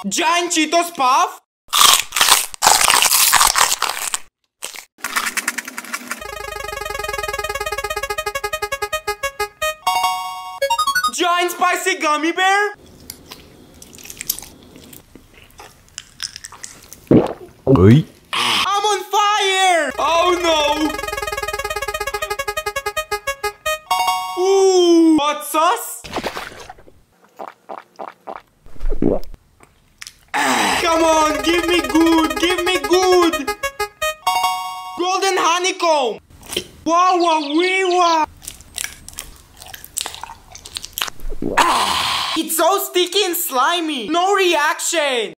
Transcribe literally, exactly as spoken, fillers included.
Giant Cheetos Puff? Giant Spicy Gummy Bear? Oi. I'm on fire! Oh no! Ooh! Hot sauce? Come on, give me good, give me good! Golden honeycomb! Wow, wow, wee, wow! It's so sticky and slimy! No reaction!